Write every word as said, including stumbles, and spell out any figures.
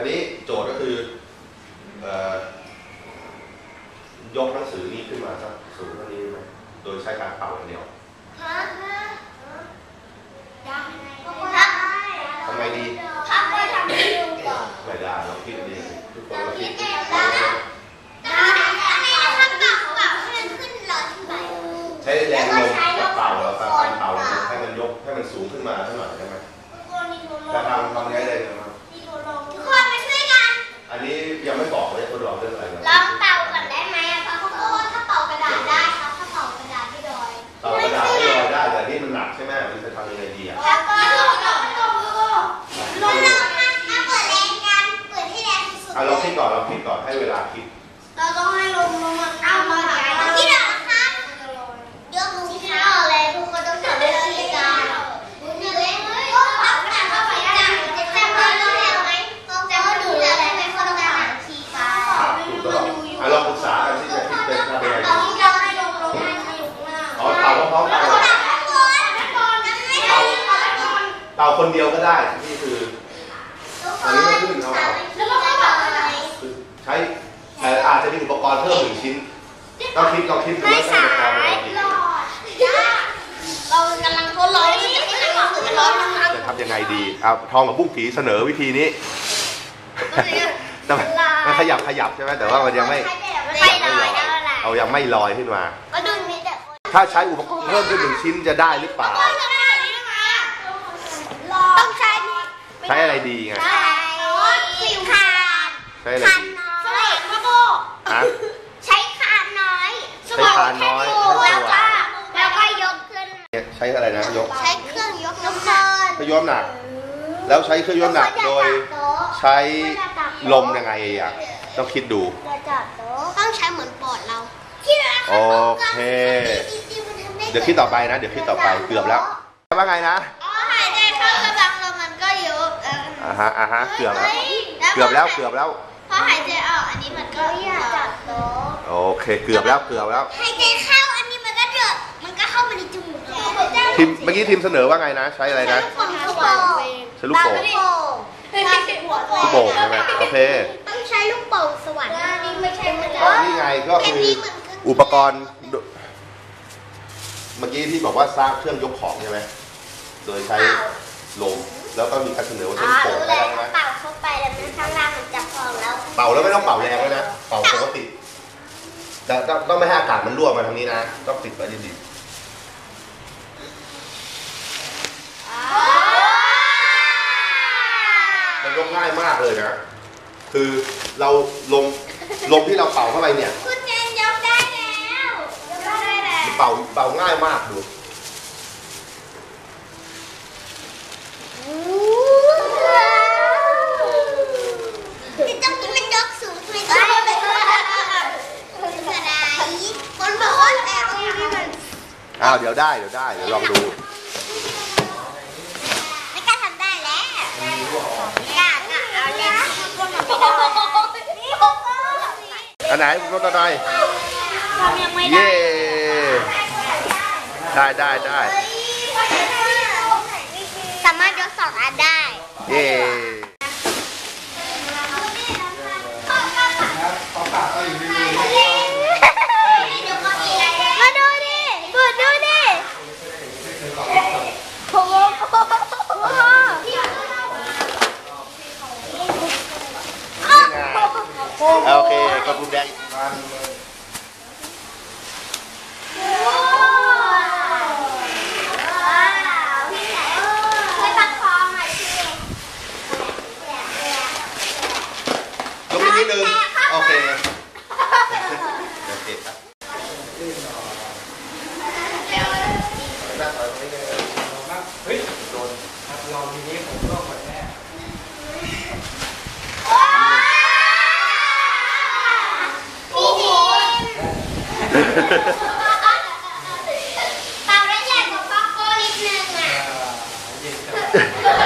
อันนี้โจทย์ก็คือยกหนังสือนี้ขึ้นมาสักสูงเท่านี้ไหมโดยใช้การเป่าอย่างเดียวทำไมดีไม่ได้เราคิดดีทุกคนเราคิดใช้แรงลมกับเป่าแล้วครับการเป่าให้มันยกให้มันสูงขึ้นมาเท่าไหร่ใช่ไหมแต่ทำทำง่ายเลยนะครับทุกคนมาช่วยกันอันนี้ยังไม่บอกเลยทดลองเรื่องอะไรลองเป่าก่อนได้ไหมอ่ะเพราะเขาบอกว่าถ้าเป่ากระดาษได้ครับถ้าเป่ากระดาษไม่ลอยเป่ากระดาษไม่ลอยได้แต่นี่มันหนักใช่ไหมมันจะทำยังไงดีอ่ะแล้วก็ลองลองลองลองมาเปิดแรงกันเปิดให้แรงสุดอ่ะลองคิดก่อนลองคิดก่อนให้เวลาคิดเราต้องให้ลมลงมาเอามาหายเราคิดอะไรคะยกมือที่เราเลยทุกคนต้องทำด้วยวิธีการมือเล็กก็เป่ากระดาษเข้าไปได้จะทำได้แล้วไหมก็จะมาดูแล้วไหมเขาต้องการหาทีค่ะถูกต้องอ่ะลองปรึกษากันที่จะคิดเป็นอะไรเราที่เราให้ลงลงให้ให้ลงหน้าอ๋อเป่าพร้อมๆกันเป่าคนเดียวก็ได้นี่คืออันนี้ไม่ขึ้นเอาเอาใช้แต่อาจจะมีอุปกรณ์เพิ่มหนึ่งชิ้นต้องคิดต้องคิดดูว่าใช้อุปกรณ์อะไรดีเรากำลังทดลองที่จะให้หนังสือมันร้อนมันจะทำยังไงดีเอาทองกับบุ้งผีเสนอวิธีนี้มันขยับขยับใช่ไหมแต่ว่ามันยังไม่ไม่ลอยเอายังไม่ลอยขึ้นมาก็ดึงนิดเดียวถ้าใช้อุปกรณ์เพิ่มขึ้นหนึ่งชิ้นจะได้หรือเปล่าต้องใช้ใช้อะไรดีไงใช้สิวคานใช้อะไรดีสว่านพ่อโบใช้คานน้อยใช้คานน้อยแล้วก็แล้วก็ยกขึ้นใช้อะไรนะยกใช้เครื่องยกน้ำหนักเครื่องยกหนักแล้วใช้เครื่องยกหนักโดยใช้ลมยังไงอ่ะต้องคิดดูต้องใช้เหมือนปอดเราโอเคเดี๋ยวคิดต่อไปนะเดี๋ยวคิดต่อไปเกือบแล้วว่าไงนะอ๋อหายใจเข้ากำลังลมมันก็เยอะอ่าฮะอ่าฮะเกือบแล้วเกือบแล้วเกือบแล้วพอหายใจออกอันนี้มันก็จับโต๊ะโอเคเกือบแล้วเกือบแล้วหายใจเข้าอันนี้มันก็เดือดมันก็เข้ามาในจมูกทีมเมื่อกี้ทีมเสนอว่าไงนะใช้อะไรนะใช้ลูกโป่งลูกโป่งใช่ไหมโอเคต้องใช้ลูกโป่งสวรรค์นี่ไม่ใช่เหมือนนี่ไงก็คืออุปกรณ์เมื่อกี้ที่บอกว่าสร้างเครื่องยกของใช่ไหมโดยใช้ลมแล้วก็มีการเสนอว่าใช้ลูกโป่งได้ไหมเป่าเข้าไปแล้วมันข้างล่างมันจับพองแล้วเป่าแล้วไม่ต้องเป่าแรงเลยนะเป่าปกติแต่ต้องไม่ให้อากาศมันรั่วมาทางนี้นะต้องติดไว้ดีๆมันยกง่ายมากเลยนะคือเราลมลมที่เราเป่าเข้าไปเนี่ยคุณเจนยกได้แล้วยกได้แล้วเป่าเป่าง่ายมากดูที่ต้องกินมันยกสูงไม่ได้คนบอกว่าแต่ที่มันอ้าวเดี๋ยวได้เดี๋ยวได้เดี๋ยวลองดูไม่กล้าทำได้แล้วกล้ากล้าเอาแล้วอันไหนรถอะไรทำยังไม่ได้ได้ได้ได้สามารถยกสองอันได้เย่มาดูดิดูดูดิโอ้โหโอเคกระปุกแดงยกนิดนึงโอเคโอเคครับเฮ้ยโดนลองทีนี้ผมก็หมดแน่เป่าได้ใหญ่กว่าป๊อกโก้นิดนึงอ่ะ